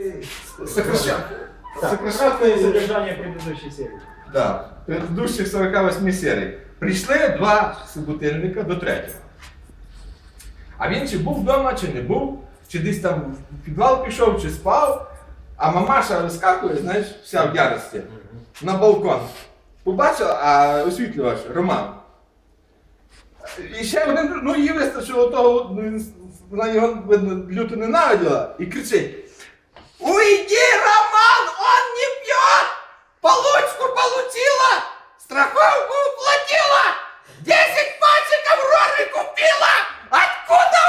Краткое содержание предыдущей серии. Да, предыдущих 48 серій. Прийшли два собутильника до третього. А він чи був вдома, чи не був, чи десь там в підвал пішов, чи спав. А мамаша вискакує, знаєш, вся в ярості, на балкон. Побачила, а освітлювач, Роман. І ще один, ну їй вистачило того, вона його, видно, люто ненавиділа і кричить: «Уйди, Роман, он не пьет! Получку получила! Страховку уплатила! 10 пачек Авроры купила! Откуда